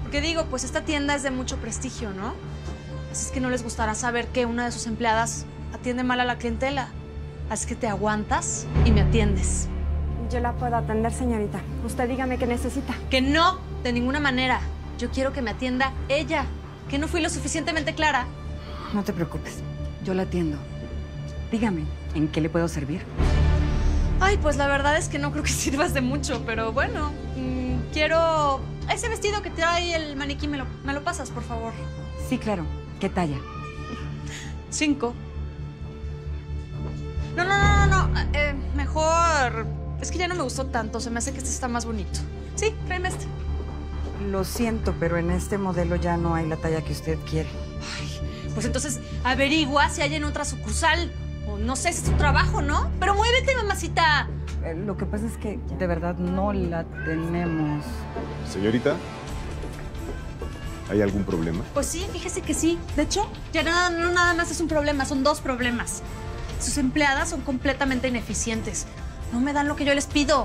Porque digo, pues esta tienda es de mucho prestigio, ¿no? Así es que no les gustará saber que una de sus empleadas atiende mal a la clientela. Así que te aguantas y me atiendes. Yo la puedo atender, señorita. Usted dígame qué necesita. Que no, de ninguna manera. Yo quiero que me atienda ella. ¿Que no fui lo suficientemente clara? No te preocupes, yo la atiendo. Dígame, ¿en qué le puedo servir? Ay, pues la verdad es que no creo que sirvas de mucho, pero bueno. Quiero... Ese vestido que trae el maniquí, ¿me lo pasas, por favor? Sí, claro. ¿Qué talla? 5. No. Mejor... Es que ya no me gustó tanto. Se me hace que este está más bonito. Sí, tráeme este. Lo siento, pero en este modelo ya no hay la talla que usted quiere. Ay, pues entonces averigua si hay en otra sucursal. O no sé, ese es tu trabajo, ¿no? Pero muévete, mamacita. Lo que pasa es que de verdad no la tenemos. Señorita, ¿hay algún problema? Pues sí, fíjese que sí. De hecho, ya no nada más es un problema, son 2 problemas. Sus empleadas son completamente ineficientes. No me dan lo que yo les pido.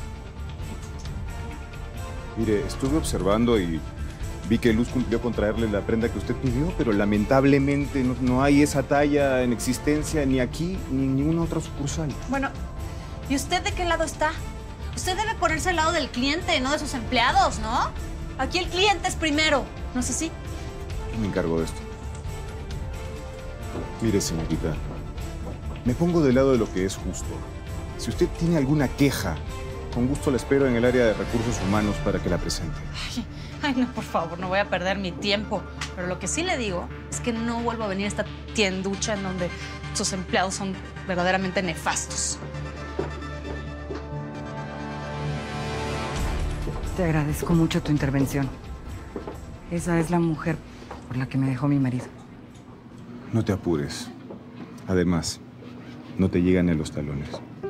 Mire, estuve observando y vi que Luz cumplió con traerle la prenda que usted pidió, pero lamentablemente no hay esa talla en existencia ni aquí ni en ninguna otra sucursal. Bueno, ¿y usted de qué lado está? Usted debe ponerse al lado del cliente, no de sus empleados, ¿no? Aquí el cliente es primero, ¿no es así? Yo me encargo de esto. Mire, señorita, me pongo del lado de lo que es justo. Si usted tiene alguna queja, con gusto la espero en el área de recursos humanos para que la presente. Ay, no, por favor, no voy a perder mi tiempo. Pero lo que sí le digo es que no vuelvo a venir a esta tienducha en donde sus empleados son verdaderamente nefastos. Te agradezco mucho tu intervención. Esa es la mujer por la que me dejó mi marido. No te apures. Además, no te llegan a los talones.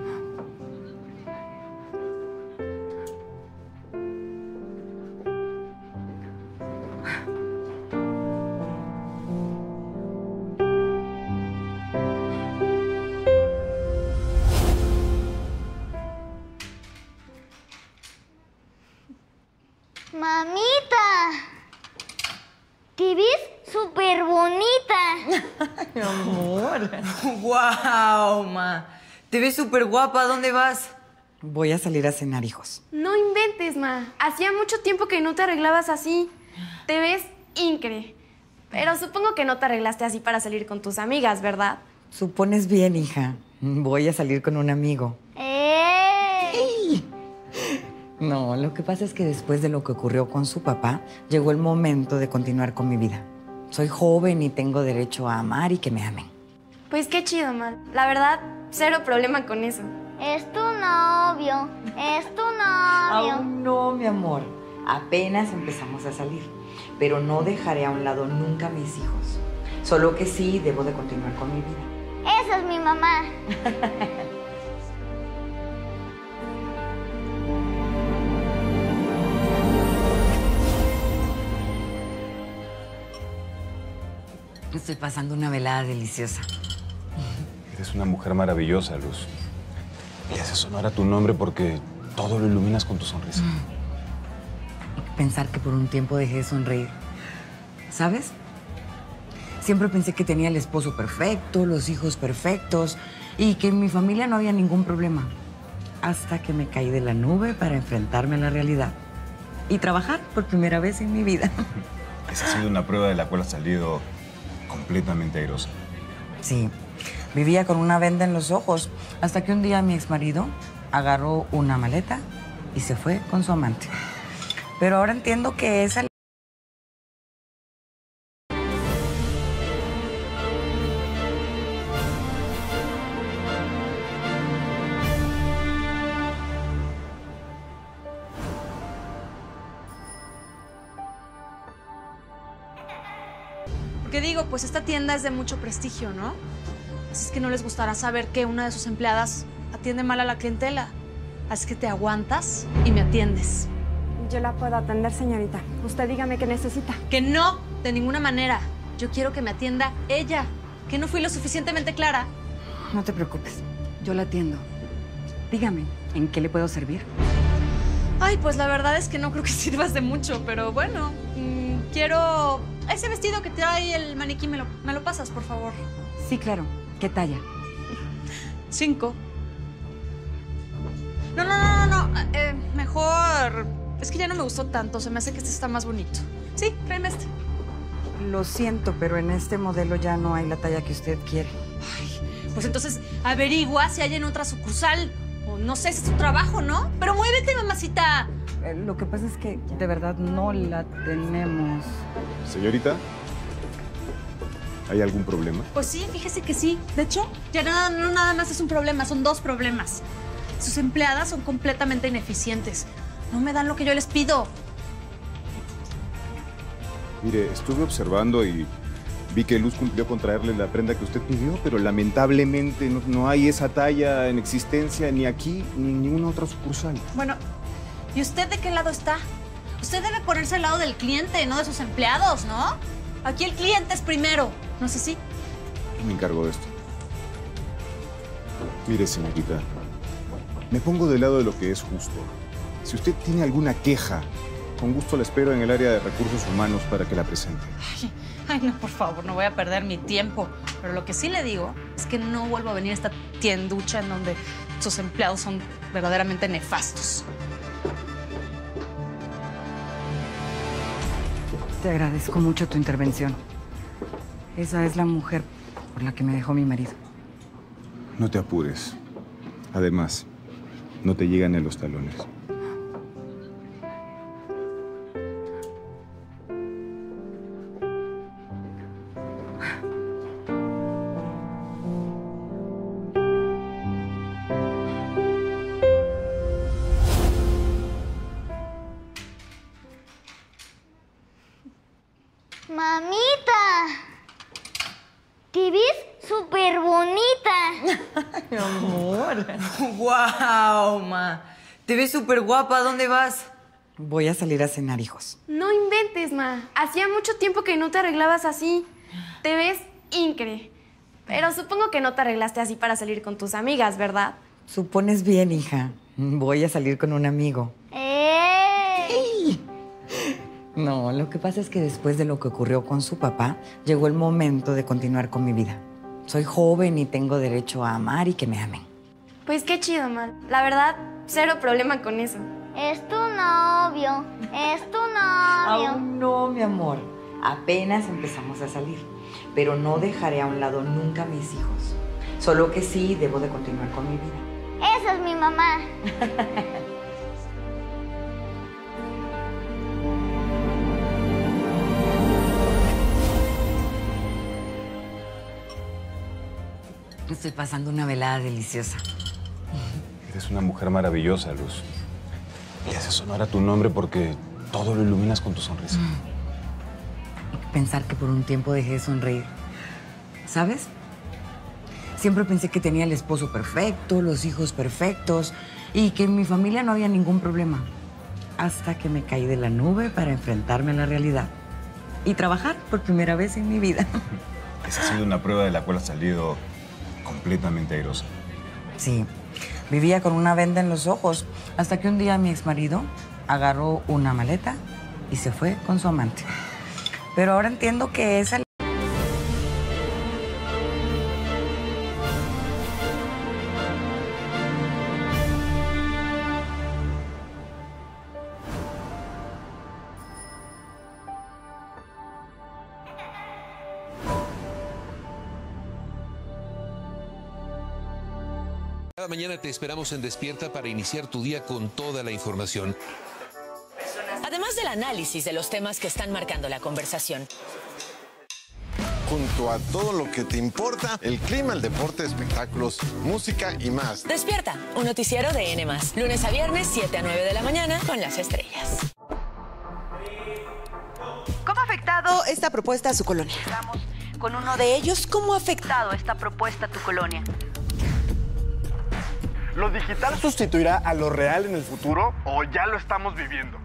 Mamita, te ves súper bonita. Mi amor. ¡Guau, ma! Te ves súper guapa. ¿A dónde vas? Voy a salir a cenar, hijos. No inventes, ma. Hacía mucho tiempo que no te arreglabas así. Te ves increíble. Pero supongo que no te arreglaste así para salir con tus amigas, ¿verdad? Supones bien, hija. Voy a salir con un amigo. ¡Ey! No, lo que pasa es que después de lo que ocurrió con su papá, llegó el momento de continuar con mi vida. Soy joven y tengo derecho a amar y que me amen. Pues qué chido, ma. La verdad, cero problema con eso. Es tu novio, es tu novio. Aún no, mi amor. Apenas empezamos a salir. Pero no dejaré a un lado nunca a mis hijos. Solo que sí debo de continuar con mi vida. Esa es mi mamá. Estoy pasando una velada deliciosa. Eres una mujer maravillosa, Luz. Y haces honor a tu nombre porque todo lo iluminas con tu sonrisa. Pensar que por un tiempo dejé de sonreír. ¿Sabes? Siempre pensé que tenía el esposo perfecto, los hijos perfectos y que en mi familia no había ningún problema. Hasta que me caí de la nube para enfrentarme a la realidad y trabajar por primera vez en mi vida. Esa ha sido una prueba de la cual has salido completamente airosa. Sí, vivía con una venda en los ojos hasta que un día mi exmarido agarró una maleta y se fue con su amante. Pero ahora entiendo que esa... Porque digo, pues esta tienda es de mucho prestigio, ¿no? Así es que no les gustará saber que una de sus empleadas atiende mal a la clientela. Así que te aguantas y me atiendes. Yo la puedo atender, señorita. Usted dígame qué necesita. Que no, de ninguna manera. Yo quiero que me atienda ella. ¿Que no fui lo suficientemente clara? No te preocupes, yo la atiendo. Dígame, ¿en qué le puedo servir? Ay, pues la verdad es que no creo que sirvas de mucho, pero bueno, quiero... Ese vestido que trae el maniquí, ¿me lo pasas, por favor? Sí, claro. ¿Qué talla? 5. No. Mejor... Es que ya no me gustó tanto, se me hace que este está más bonito. Sí, tráeme este. Lo siento, pero en este modelo ya no hay la talla que usted quiere. Ay, pues entonces averigua si hay en otra sucursal. O no sé, ese es tu trabajo, ¿no? Pero muévete, mamacita. Lo que pasa es que de verdad no la tenemos. Señorita, ¿hay algún problema? Pues sí, fíjese que sí. De hecho, ya no nada más es un problema, son 2 problemas. Sus empleadas son completamente ineficientes. No me dan lo que yo les pido. Mire, estuve observando y vi que Luz cumplió con traerle la prenda que usted pidió, pero lamentablemente no hay esa talla en existencia ni aquí ni en ninguna otra sucursal. Bueno, ¿y usted de qué lado está? Usted debe ponerse al lado del cliente, no de sus empleados, ¿no? Aquí el cliente es primero, ¿no es así? Yo me encargo de esto. Mire, señorita, me pongo del lado de lo que es justo. Si usted tiene alguna queja, con gusto la espero en el área de recursos humanos para que la presente. Ay, no, por favor, no voy a perder mi tiempo. Pero lo que sí le digo es que no vuelvo a venir a esta tienducha en donde sus empleados son verdaderamente nefastos. Te agradezco mucho tu intervención. Esa es la mujer por la que me dejó mi marido. No te apures. Además, no te llegan en los talones. Mamita, te ves súper bonita. Mi amor. ¡Guau, ma! Te ves súper guapa. ¿A dónde vas? Voy a salir a cenar, hijos. No inventes, ma. Hacía mucho tiempo que no te arreglabas así. Te ves increíble. Pero supongo que no te arreglaste así para salir con tus amigas, ¿verdad? Supones bien, hija. Voy a salir con un amigo. No, lo que pasa es que después de lo que ocurrió con su papá, llegó el momento de continuar con mi vida. Soy joven y tengo derecho a amar y que me amen. Pues qué chido, ma. La verdad, cero problema con eso. Es tu novio, es tu novio. Aún no, mi amor. Apenas empezamos a salir. Pero no dejaré a un lado nunca a mis hijos. Solo que sí debo de continuar con mi vida. Esa es mi mamá. Estoy pasando una velada deliciosa. Eres una mujer maravillosa, Luz. Le haces honor a tu nombre porque todo lo iluminas con tu sonrisa. Pensar que por un tiempo dejé de sonreír. ¿Sabes? Siempre pensé que tenía el esposo perfecto, los hijos perfectos y que en mi familia no había ningún problema. Hasta que me caí de la nube para enfrentarme a la realidad y trabajar por primera vez en mi vida. Esa ha sido una prueba de la cual has salido completamente airosa. Sí, vivía con una venda en los ojos hasta que un día mi exmarido agarró una maleta y se fue con su amante. Pero ahora entiendo que esa... Cada mañana te esperamos en Despierta para iniciar tu día con toda la información. Además del análisis de los temas que están marcando la conversación. Junto a todo lo que te importa, el clima, el deporte, espectáculos, música y más. Despierta, un noticiero de N+. Lunes a viernes, 7 a 9 de la mañana, con las estrellas. ¿Cómo ha afectado esta propuesta a su colonia? Vamos con uno de ellos. ¿Cómo ha afectado esta propuesta a tu colonia? ¿Lo digital sustituirá a lo real en el futuro o ya lo estamos viviendo?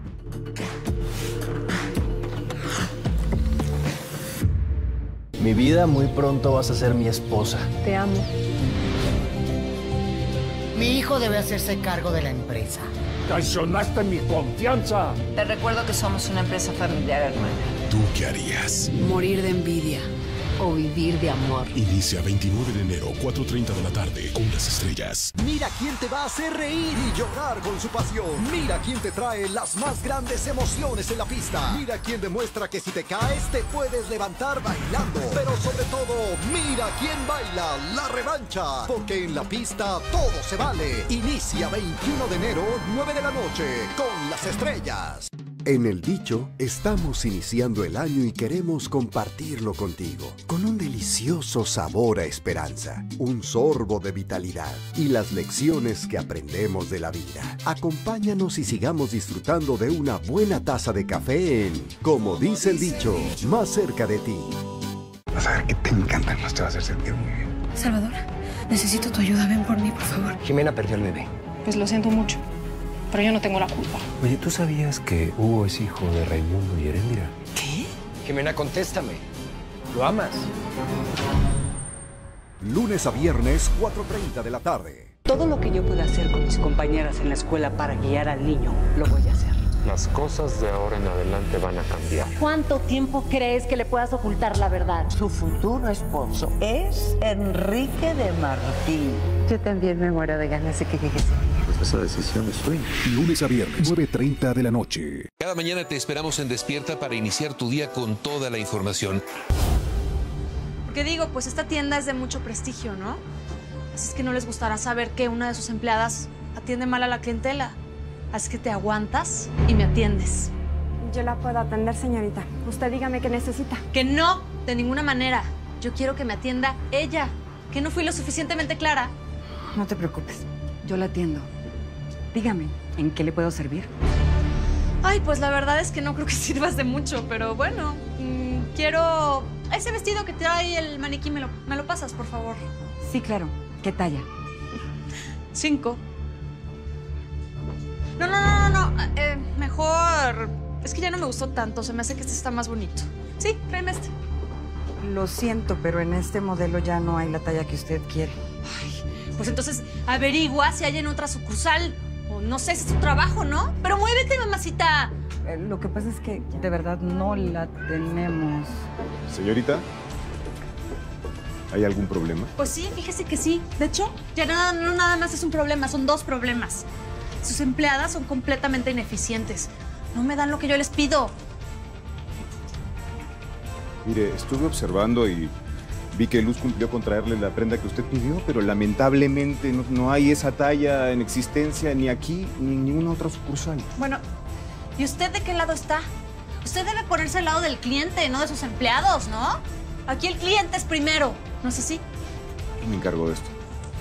Mi vida, muy pronto vas a ser mi esposa. Te amo. Mi hijo debe hacerse cargo de la empresa. Traicionaste mi confianza. Te recuerdo que somos una empresa familiar, hermana. ¿Tú qué harías? Morir de envidia o vivir de amor. Inicia 29 de enero, 4:30 de la tarde, con Las Estrellas. Mira quién te va a hacer reír y llorar con su pasión. Mira quién te trae las más grandes emociones en la pista. Mira quién demuestra que si te caes te puedes levantar bailando. Pero sobre todo, mira quién baila la revancha. Porque en la pista todo se vale. Inicia 21 de enero, 9 de la noche, con Las Estrellas. En El Dicho, estamos iniciando el año y queremos compartirlo contigo, con un delicioso sabor a esperanza, un sorbo de vitalidad y las lecciones que aprendemos de la vida. Acompáñanos y sigamos disfrutando de una buena taza de café en Como dice el dicho, más cerca de ti. Vas a ver que te encanta, nos te va a hacer sentir muy bien. Salvador, necesito tu ayuda. Ven por mí, por favor. Jimena perdió al bebé. Pues lo siento mucho, pero yo no tengo la culpa. Oye, ¿tú sabías que Hugo es hijo de Raimundo y Heréndira? ¿Qué? Jimena, contéstame. ¿Lo amas? Lunes a viernes, 4:30 de la tarde. Todo lo que yo pueda hacer con mis compañeras en la escuela para guiar al niño, lo voy a hacer. Las cosas de ahora en adelante van a cambiar. ¿Cuánto tiempo crees que le puedas ocultar la verdad? Su futuro esposo es Enrique de Martín. Yo también me muero de ganas de que llegue ese día. Pues esa decisión es suya. Lunes a viernes, 9:30 de la noche. Cada mañana te esperamos en Despierta para iniciar tu día con toda la información. Porque digo, pues esta tienda es de mucho prestigio, ¿no? Así es que no les gustará saber que una de sus empleadas atiende mal a la clientela. Así que te aguantas y me atiendes. Yo la puedo atender, señorita. Usted dígame qué necesita. Que no, de ninguna manera. Yo quiero que me atienda ella. Que no fui lo suficientemente clara. No te preocupes, yo la atiendo. Dígame, ¿en qué le puedo servir? Ay, pues la verdad es que no creo que sirvas de mucho, pero bueno, quiero... Ese vestido que trae el maniquí, ¿me lo pasas, por favor? Sí, claro. ¿Qué talla? 5. No. Mejor... Es que ya no me gustó tanto, se me hace que este está más bonito. Sí, tráeme este. Lo siento, pero en este modelo ya no hay la talla que usted quiere. Ay, pues entonces averigua si hay en otra sucursal. O no sé, es tu trabajo, ¿no? Pero muévete, mamacita. Lo que pasa es que de verdad no la tenemos. Señorita, ¿hay algún problema? Pues sí, fíjese que sí. De hecho, ya no nada más es un problema, son 2 problemas. Sus empleadas son completamente ineficientes. No me dan lo que yo les pido. Mire, estuve observando y vi que Luz cumplió con traerle la prenda que usted pidió, pero lamentablemente no hay esa talla en existencia ni aquí ni en ninguna otra sucursal. Bueno, ¿y usted de qué lado está? Usted debe ponerse al lado del cliente, no de sus empleados, ¿no? Aquí el cliente es primero, ¿no es así? Yo me encargo de esto.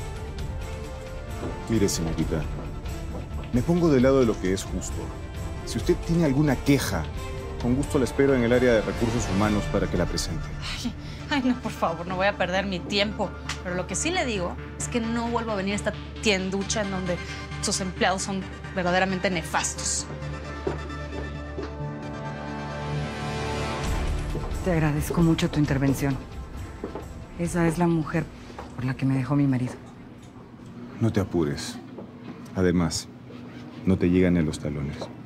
Mire, señorita, me pongo del lado de lo que es justo. Si usted tiene alguna queja, con gusto la espero en el área de recursos humanos para que la presente. Ay, no, por favor, no voy a perder mi tiempo. Pero lo que sí le digo es que no vuelvo a venir a esta tienducha en donde sus empleados son verdaderamente nefastos. Te agradezco mucho tu intervención. Esa es la mujer por la que me dejó mi marido. No te apures. Además, no te llegan en los talones.